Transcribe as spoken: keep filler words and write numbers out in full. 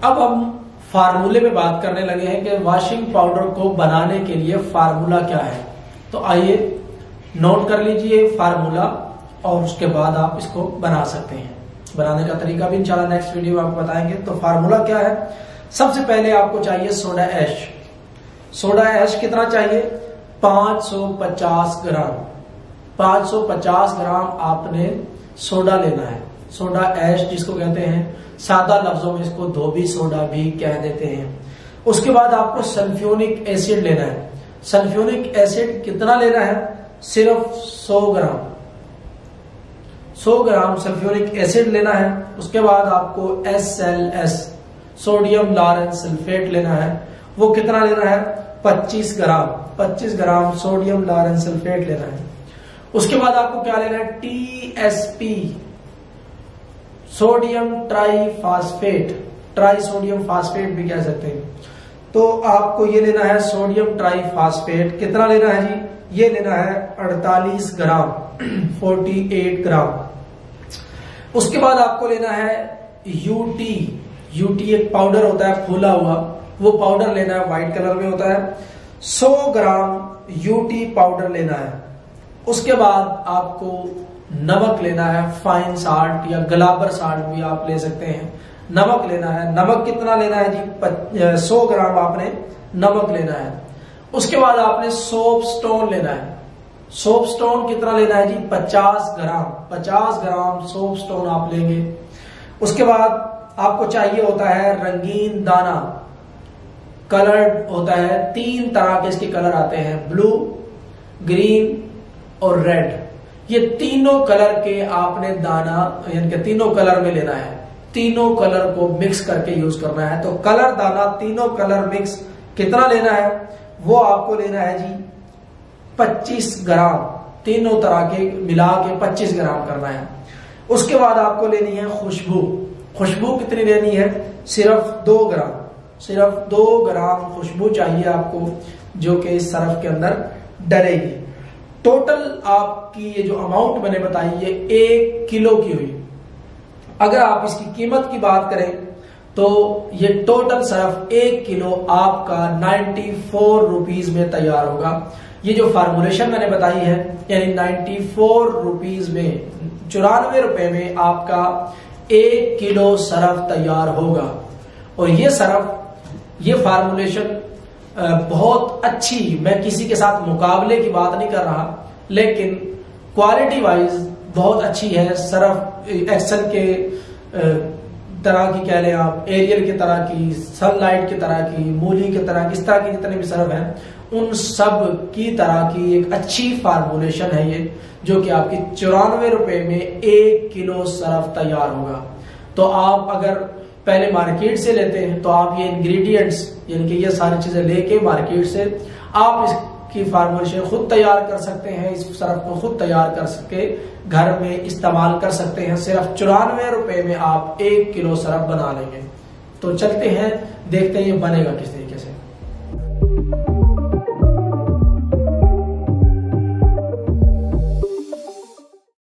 अब हम फार्मूले में बात करने लगे हैं कि वॉशिंग पाउडर को बनाने के लिए फार्मूला क्या है। तो आइए नोट कर लीजिए फार्मूला और उसके बाद आप इसको बना सकते हैं। बनाने का तरीका भी इंशाल्लाह नेक्स्ट वीडियो में आपको बताएंगे। तो फार्मूला क्या है, सबसे पहले आपको चाहिए सोडा ऐश। सोडा ऐश कितना चाहिए, पांच सौ पचास ग्राम। पांच सौ पचास ग्राम आपने सोडा लेना है। सोडा ऐश जिसको कहते हैं, सादा लफ्जों में इसको धोबी सोडा भी कह देते हैं। उसके बाद आपको सल्फ्यूरिक एसिड लेना है। सल्फ्यूरिक एसिड कितना लेना है, सिर्फ सौ ग्राम। सौ ग्राम सल्फ्यूरिक एसिड लेना है। उसके बाद आपको एस एल एस सोडियम लॉरेंस सल्फेट लेना है। वो कितना लेना है, पच्चीस ग्राम। पच्चीस ग्राम सोडियम लॉरेंस सल्फेट लेना है। उसके बाद आपको क्या लेना है, T S P sodium triphosphate. Tri sodium phosphate भी कह सकते हैं। तो आपको ये लेना है सोडियम ट्राईफॉस्फेट। कितना लेना है जी, ये लेना है अड़तालीस ग्राम, अड़तालीस ग्राम। उसके बाद आपको लेना है यूटी। यूटी एक पाउडर होता है फूला हुआ, वो पाउडर लेना है, व्हाइट कलर में होता है। सौ ग्राम यूटी पाउडर लेना है। उसके बाद आपको नमक लेना है, फाइन साल्ट या गलाबर साल्ट भी आप ले सकते हैं। नमक लेना है। नमक कितना लेना है जी, सौ ग्राम आपने नमक लेना है। उसके बाद आपने सोप स्टोन लेना है। सोप स्टोन कितना लेना है जी, पचास ग्राम। पचास ग्राम सोप स्टोन आप लेंगे। उसके बाद आपको चाहिए होता है रंगीन दाना। कलर होता है, तीन तरह के इसके कलर आते हैं, ब्लू, ग्रीन और रेड। ये तीनों कलर के आपने दाना यानी कि तीनों कलर में लेना है। तीनों कलर को मिक्स करके यूज करना है। तो कलर दाना तीनों कलर मिक्स कितना लेना है, वो आपको लेना है जी पच्चीस ग्राम। तीनों तरह के मिला के पच्चीस ग्राम करना है। उसके बाद आपको लेनी है खुशबू। खुशबू कितनी लेनी है, सिर्फ दो ग्राम। सिर्फ दो ग्राम खुशबू चाहिए आपको, जो कि इस सरफ के अंदर डलेगी। टोटल आपकी ये जो अमाउंट मैंने बताई ये एक किलो की हुई। अगर आप इसकी कीमत की बात करें तो ये टोटल सरफ एक किलो आपका नाइन्टी फोर रुपीज में तैयार होगा। ये जो फार्मूलेशन मैंने बताई है यानी नाइन्टी फोर रुपीज में, चौरानवे रुपए में आपका एक किलो सरफ तैयार होगा। और ये सरफ, ये फार्मूलेशन बहुत अच्छी, मैं किसी के साथ मुकाबले की बात नहीं कर रहा, लेकिन क्वालिटी वाइज बहुत अच्छी है। सरफ एक्सेल के तरह की कह लें आप, एरियल की तरह की, सनलाइट की तरह की, मूली की तरह की, इस तरह की जितने भी सरफ हैं उन सब की तरह की एक अच्छी फार्मूलेशन है ये, जो कि आपकी चौरानवे रुपए में एक किलो सरफ तैयार होगा। तो आप अगर पहले मार्केट से लेते हैं तो आप ये इंग्रेडिएंट्स यानी कि ये सारी चीजें लेके मार्केट से आप इसकी फार्मूलेशन खुद तैयार कर सकते हैं। इस सरफ को खुद तैयार कर सके घर में इस्तेमाल कर सकते हैं। सिर्फ चौरानवे रुपए में आप एक किलो सरफ बना लेंगे। तो चलते हैं, देखते हैं ये बनेगा किस तरीके से।